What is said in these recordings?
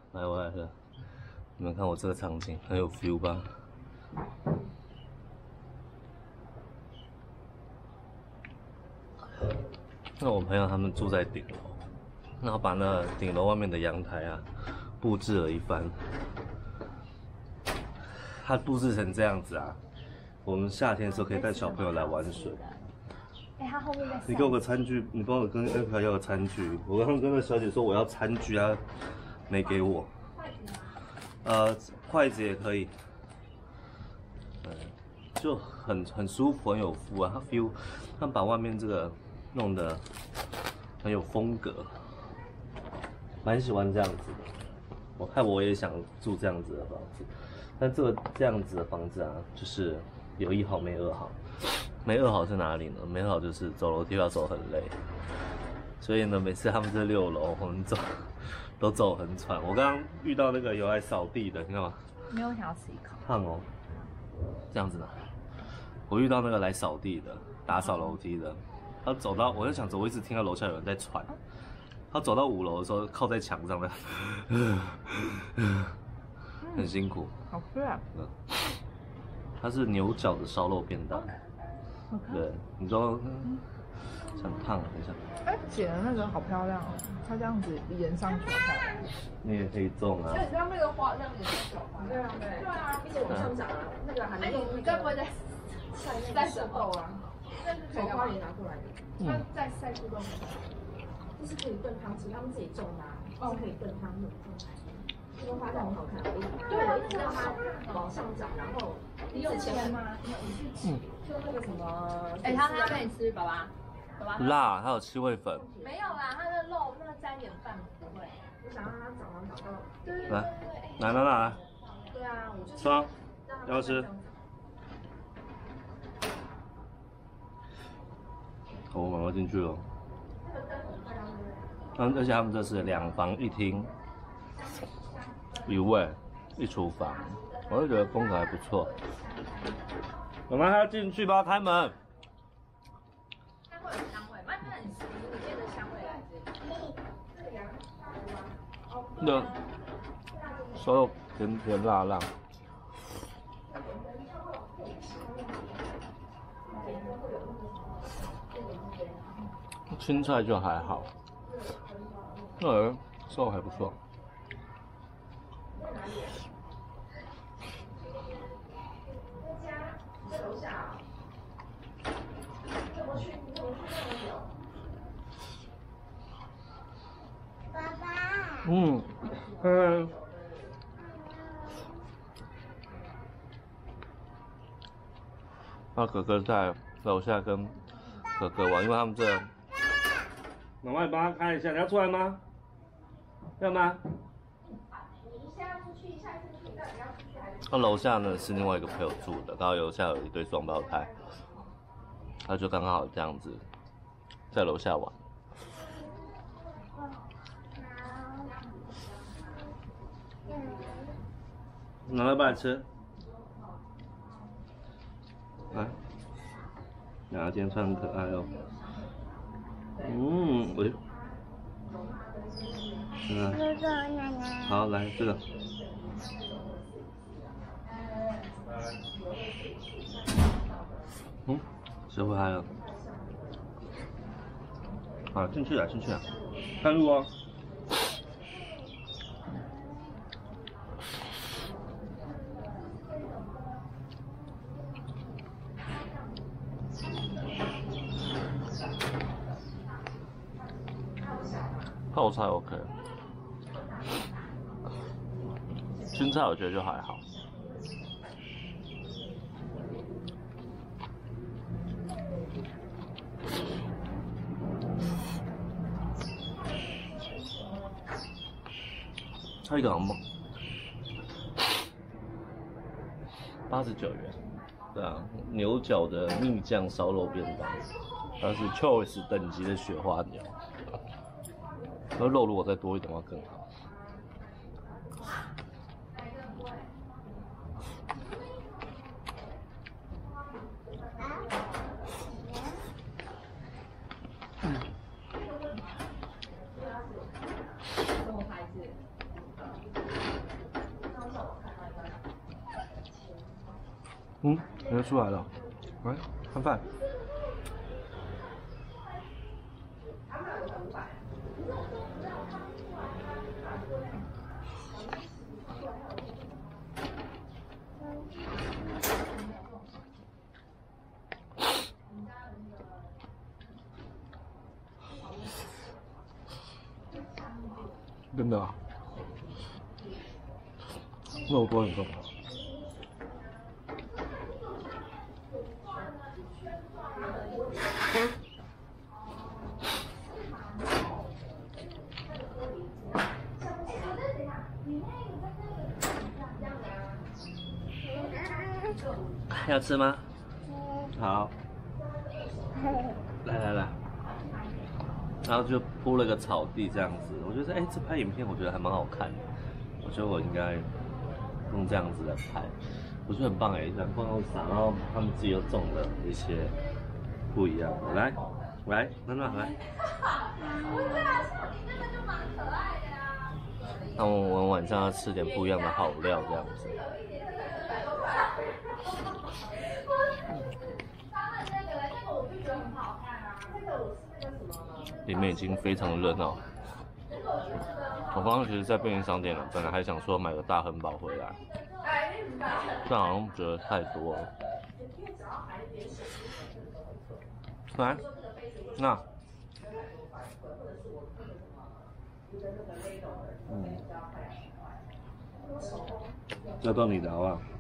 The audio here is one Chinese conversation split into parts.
来，我来了。你们看我这个场景很有 feel 吧？那我朋友他们住在顶楼，然后把那顶楼外面的阳台啊布置了一番。他布置成这样子啊，我们夏天的时候可以带小朋友来玩水。 他后面在。 你给我个餐具，你帮我跟恩可要个餐具。我刚刚跟那小姐说我要餐具，她没给我。筷子也可以。就很舒服，很有 feel 啊，他 feel， 他们把外面这个弄得很有风格，蛮喜欢这样子的。我看我也想住这样子的房子，但这样子的房子啊，就是有1好没2好。没2好是哪里呢？没2好就是走楼梯要走很累，所以呢，每次他们这6楼我们都走很喘。我刚刚遇到那个有来扫地的，你看吗？ 没有想要吃一口。 烫哦，这样子呢。我遇到那个来扫地的，打扫楼梯的，他走到，我就想着，我一直听到楼下有人在喘。他走到5楼的时候，靠在墙上的，很辛苦。 好吃啊！ 它是牛角的烧肉便当。对，你说想烫，等一下。 哎，姐的那个好漂亮哦，它这样子连上去好漂亮。 你也可以种啊。 就你知道那个花这样子小花。对啊，对啊，并且往上涨啊，那个还能用。你该不会在手豆啊？手花也拿过来。他在晒树豆。就是可以炖汤吃，他们自己种的，是可以炖汤那种。这个花蛋很好看，对，我一直让它往上涨，然后你有钱吗？就那个什么， 他可以吃，爸爸。 辣，还有七味粉。 没有啦，它的肉那个沾点饭不会。我想让它长到。对。 来。 对啊，我就吃啊，要吃。我妈妈进去了。而且他们这是2房1厅，1卫1厨房，我就觉得风格还不错。妈妈还要进去，帮我开门。 它会有香味，慢慢你接着香味来这里。 那烧肉甜甜辣辣。青菜就还好。烧肉还不错。 爸爸。 哥哥在楼下跟哥哥玩，因为他们这。妈妈，你帮他开一下，你要出来吗？要吗？ 你一下出去，一下出去，到底要出去还是？ 那楼下呢是另外一个朋友住的，然后楼下有一对双胞胎，他就刚好这样子在楼下玩。拿来吧，吃。来，今天穿很可爱哦。好，来这个。学会嗨了。好，进去了，看路哦。泡菜 OK， 青菜我觉得就还好。它一个好像89元，对啊，牛角的蜜酱烧肉便当，它是 Choice 等级的雪花牛。那肉如果再多一点的话更好。 什么牌子？ 你又出来了，来看饭。真的啊，肉多很重。要吃吗？好，来，然后就铺了个草地这样子。我觉得这拍影片我觉得还蛮好看的。我觉得我应该用这样子来拍，我觉得很棒哎，阳光又洒，然后他们自己又种了一些不一样的。来，暖暖来。那我们晚上要吃点不一样的好料这样子。里面已经非常热闹。我刚刚其实，在便利商店了，本来还想说买个大汉堡回来，但好像觉得太多了。来，那，这到你的好不好？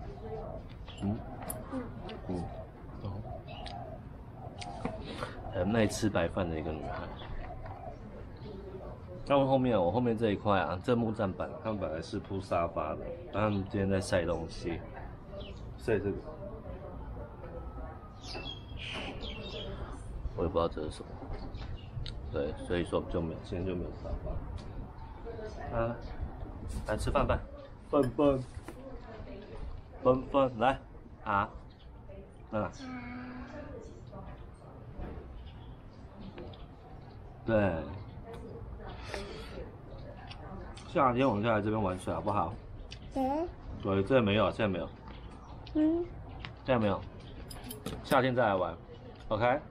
很爱吃白饭的一个女孩。那我后面这一块啊，这木栈板，他们本来是铺沙发的，但他们今天在晒东西，晒这个，我也不知道这是什么。对，所以说今天就没有沙发。啊，来吃饭，笨，来啊，来。对，夏天我们就来这边玩水好不好？对，这没有，现在没有。现在没有，夏天再来玩 ，OK？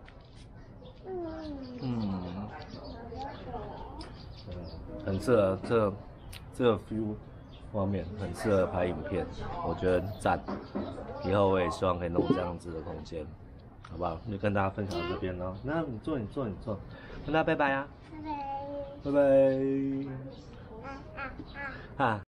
很适合这个 view 方面，很适合拍影片，我觉得很赞。以后我也希望可以弄这样子的空间，好不好？就跟大家分享到这边咯。那你坐，跟大家拜拜啊！拜拜。